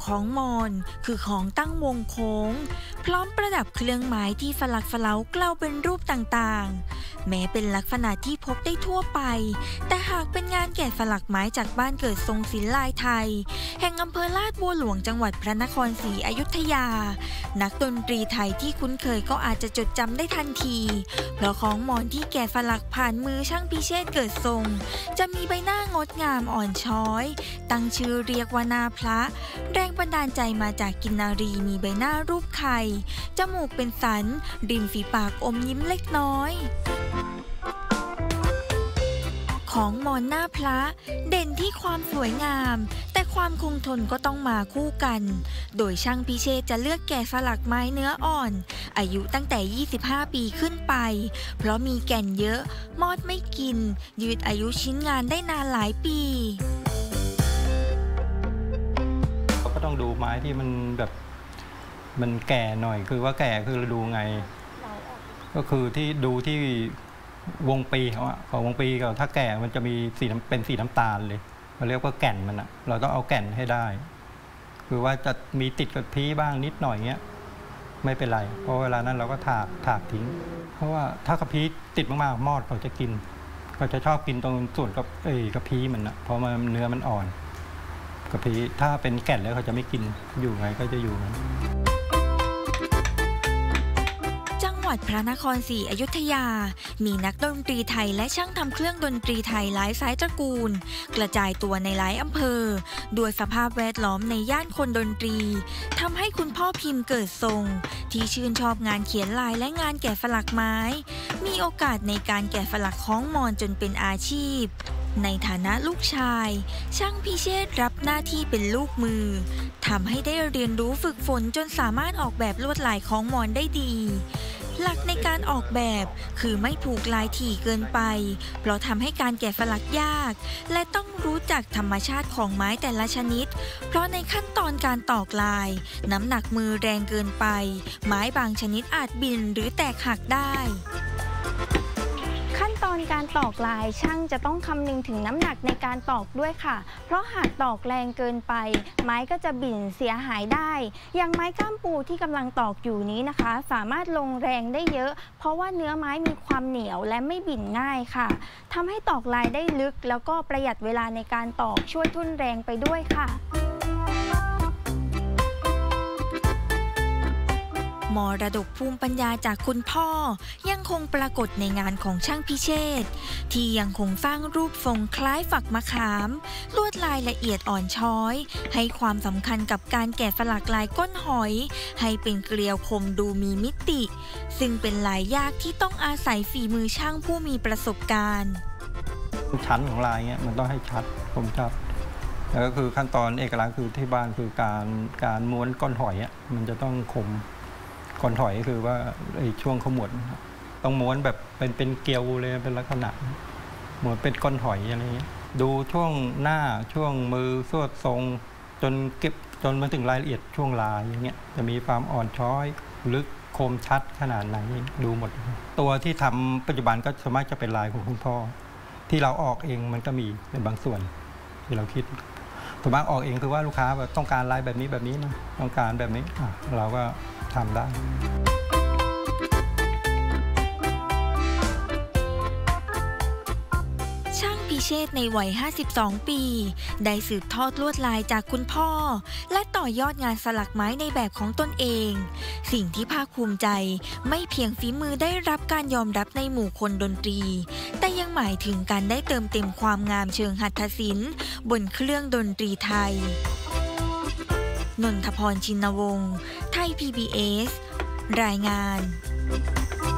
ของมอญคือของตั้งวงโค้งพร้อมประดับเครื่องไม้ที่ฝลักฝเล้าเกล้าเป็นรูปต่างๆแม้เป็นลักษณะที่พบได้ทั่วไปแต่หากเป็นงานแกะสลักไม้จากบ้านเกิดทรงศิลป์ลายไทยแห่งอำเภอลาดบัวหลวงจังหวัดพระนครศรีอยุธยานักดนตรีไทยที่คุ้นเคยก็อาจจะจดจำได้ทันทีเพราะของมอญที่แกะสลักผ่านมือช่างพิเชษฐ์เกิดทรงจะมีใบหน้างดงามอ่อนช้อยตั้งชื่อเรียกว่านาพระแรงบันดาลใจมาจากกินนารีมีใบหน้ารูปไข่จมูกเป็นสันริมฝีปากอมยิ้มเล็กน้อยของมอญหน้าพระเด่นที่ความสวยงามแต่ความคงทนก็ต้องมาคู่กันโดยช่างพิเชษจะเลือกแกะสลักไม้เนื้ออ่อนอายุตั้งแต่25ปีขึ้นไปเพราะมีแก่นเยอะมอดไม่กินยืดอายุชิ้นงานได้นานหลายปีก็ต้องดูไม้ที่มันแบบมันแก่หน่อยคือว่าแก่คือเราดูไงก็คือที่ดูที่วงปีของวงปีเขาถ้าแก่มันจะมีเป็นสีน้ำตาลเลยเราเรียกว่าแก่นมันอะเราต้องเอาแก่นให้ได้คือว่าจะมีติดกับพีบ้างนิดหน่อยเงี้ยไม่เป็นไรเพราะเวลานั้นเราก็ถากทิ้งเพราะว่าถ้ากระพีติดมากๆมอดเขาจะกินเขาจะชอบกินตรงส่วนกระพีมันอะเพราะมันเนื้อมันอ่อนกระพีถ้าเป็นแก่นแล้วเขาจะไม่กินอยู่ไงก็จะอยู่นั้นจังหวัดพระนครศรีอยุธยามีนักดนตรีไทยและช่างทำเครื่องดนตรีไทยหลายสายตระกูลกระจายตัวในหลายอำเภอด้วยสภาพแวดล้อมในย่านคนดนตรีทำให้คุณพ่อพิมพ์เกิดทรงที่ชื่นชอบงานเขียนลายและงานแกะสลักไม้มีโอกาสในการแกะสลักของมอญจนเป็นอาชีพในฐานะลูกชายช่างพิเชษฐ์รับหน้าที่เป็นลูกมือทำให้ได้เรียนรู้ฝึกฝนจนสามารถออกแบบลวดลายของมอญได้ดีหลักในการออกแบบคือไม่ผูกลายถี่เกินไปเพราะทำให้การแกะสลักยากและต้องรู้จักธรรมชาติของไม้แต่ละชนิดเพราะในขั้นตอนการตอกลายน้ำหนักมือแรงเกินไปไม้บางชนิดอาจบินหรือแตกหักได้ขั้นตอนการตอกลายช่างจะต้องคำนึงถึงน้ำหนักในการตอกด้วยค่ะเพราะหากตอกแรงเกินไปไม้ก็จะบิ่นเสียหายได้อย่างไม้ก้ามปูที่กำลังตอกอยู่นี้นะคะสามารถลงแรงได้เยอะเพราะว่าเนื้อไม้มีความเหนียวและไม่บิ่นง่ายค่ะทำให้ตอกลายได้ลึกแล้วก็ประหยัดเวลาในการตอกช่วยทุ่นแรงไปด้วยค่ะมรดกภูมิปัญญาจากคุณพ่อยังคงปรากฏในงานของช่างพิเชษฐ์ที่ยังคงสร้างรูปทรงคล้ายฝักมะขามลวดลายละเอียดอ่อนช้อยให้ความสำคัญกับการแกะสลักลายก้นหอยให้เป็นเกลียวคมดูมีมิติซึ่งเป็นลายยากที่ต้องอาศัยฝีมือช่างผู้มีประสบการณ์ชั้นของลายเงี้ยมันต้องให้ชัดคมชัดแล้วก็คือขั้นตอนเอกลักษณ์คือที่บ้านคือการม้วนก้อนหอยอ่ะมันจะต้องคมก้อนหอยคือว่าไอ้ช่วงขมวดต้องม้วนแบบเป็นเกลียวเลยเป็นลักษณะเหมือนเป็นก้อนหอยอะไรเงี้ยดูช่วงหน้าช่วงมือสวดทรงจนเก็บจนมาถึงรายละเอียดช่วงลายอย่างเงี้ยจะมีความอ่อนช้อยลึกคมชัดขนาดไหนดูหมดตัวที่ทำปัจจุบันก็สามารถจะเป็นลายของคุณพ่อที่เราออกเองมันก็มีเป็นบางส่วนที่เราคิดส่วนมากออกเองคือว่าลูกค้าแบบต้องการลายแบบนี้นะต้องการแบบนี้เราก็ทำได้ช่างพิเชษฐ์ในวัย52ปีได้สืบทอดลวดลายจากคุณพ่อและต่อยอดงานสลักไม้ในแบบของตนเองสิ่งที่ภาคภูมิใจไม่เพียงฝีมือได้รับการยอมรับในหมู่คนดนตรีแต่ยังหมายถึงการได้เติมเต็มความงามเชิงหัตถศิลป์บนเครื่องดนตรีไทยนนทพร ชินวงศ์ไทย PBS รายงาน